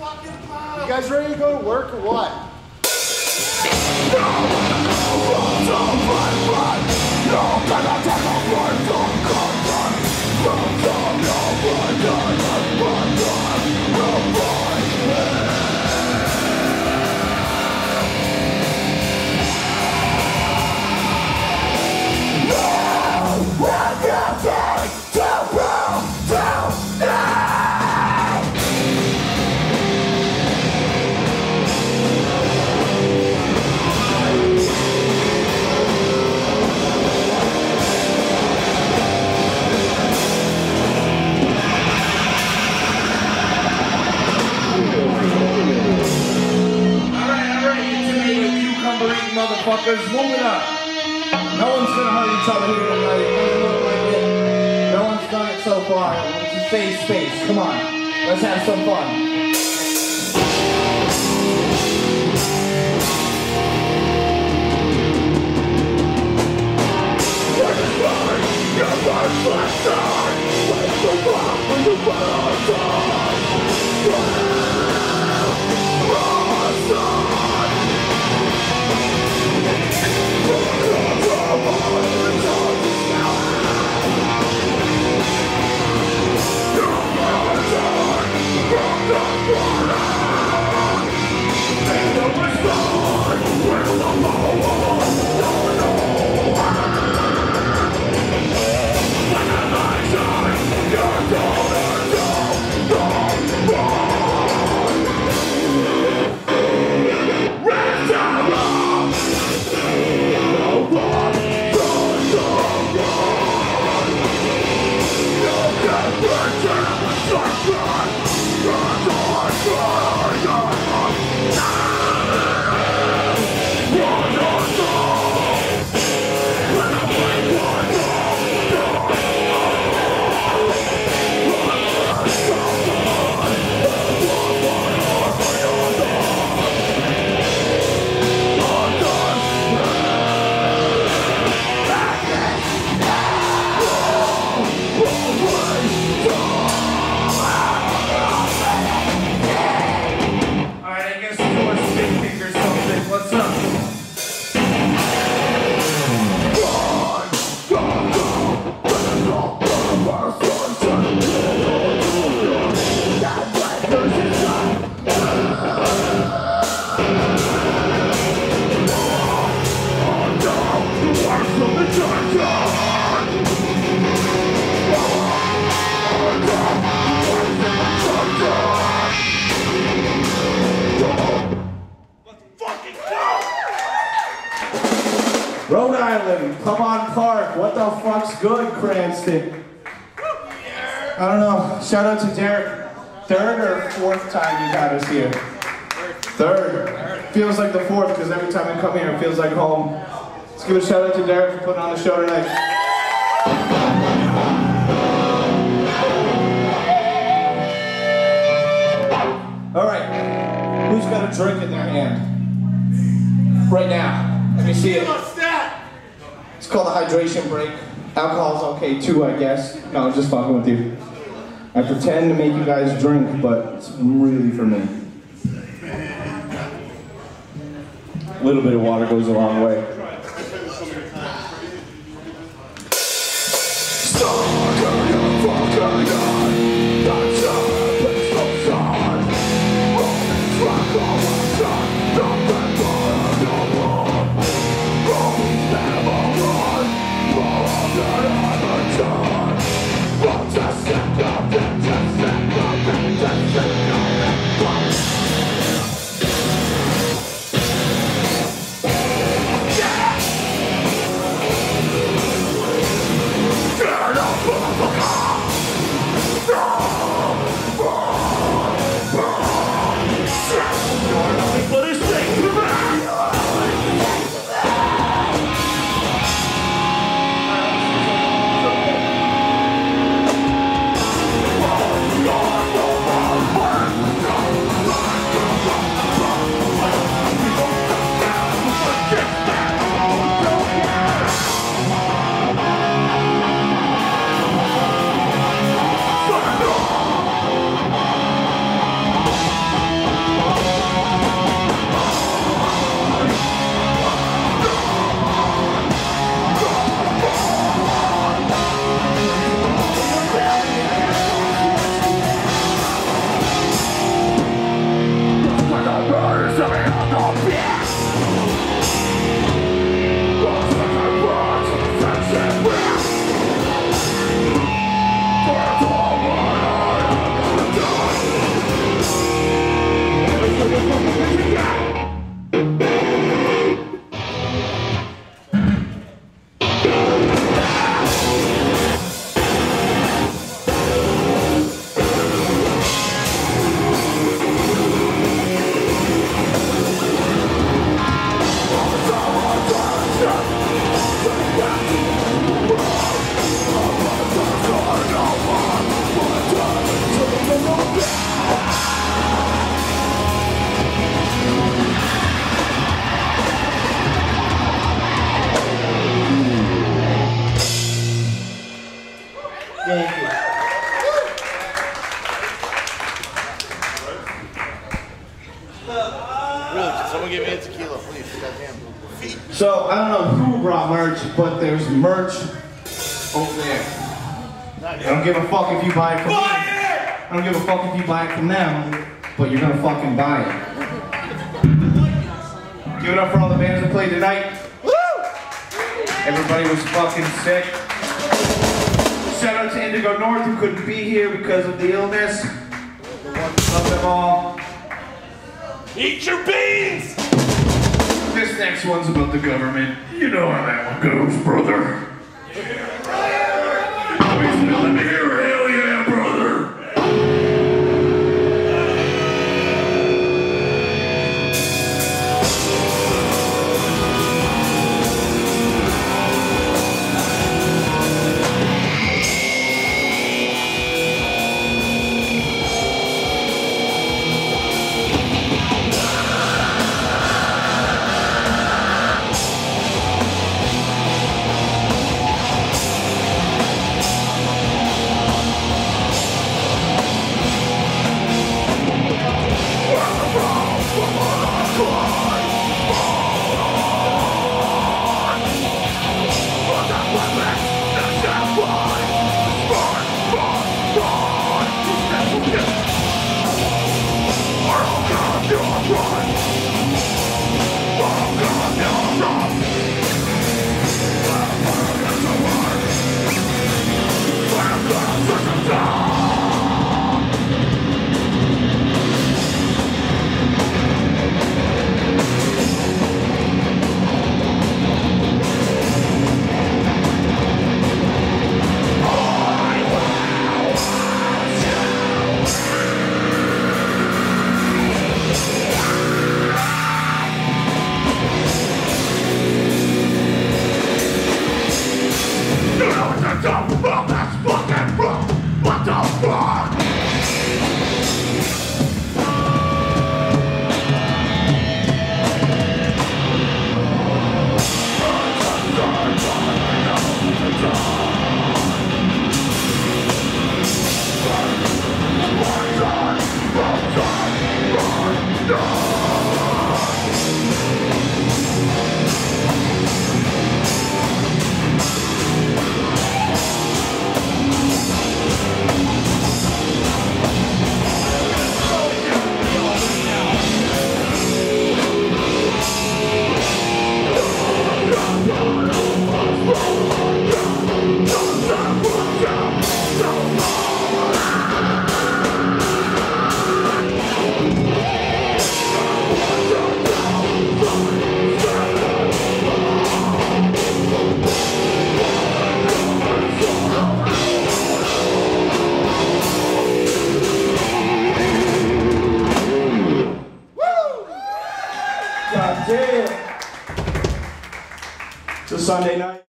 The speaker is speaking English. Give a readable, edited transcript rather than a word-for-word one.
You guys ready to go to work or what? Motherfuckers, move it up. No one's gonna hurt each other here tonight. It doesn't look like it. No one's done it so far. It's a safe space. Come on. Let's have some fun. Rhode Island, come on Park. What the fuck's good, Cranston? I don't know. Shout out to Derek. Third or fourth time you've had us here? Third. Feels like the fourth because every time I come here it feels like home. Let's give a shout out to Derek for putting on the show tonight. Alright. Who's got a drink in their hand? Right now. Let me see it. It's called a hydration break. Alcohol's okay too, I guess. No, I'm just fucking with you. I pretend to make you guys drink, but it's really for me. A little bit of water goes a long way. Get up! Thank you. Really, can someone give me a tequila, please? Goddamn. So, I don't know who brought merch, but there's merch over there. I don't give a fuck if you buy it from me. I don't give a fuck if you buy it from them, but you're gonna fucking buy it. Give it up for all the bands that played tonight. Woo! Everybody was fucking sick. Shout out to Indigo North who couldn't be here because of the illness. Love them all. Eat your beans! This next one's about the government. You know how that one goes, brother. Let me hear hell yeah, brother. God damn. It's a Sunday night.